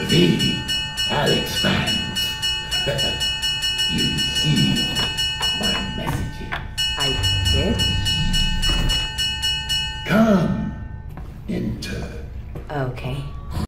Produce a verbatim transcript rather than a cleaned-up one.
me, Alex Vance. You received my messages. I did? Come.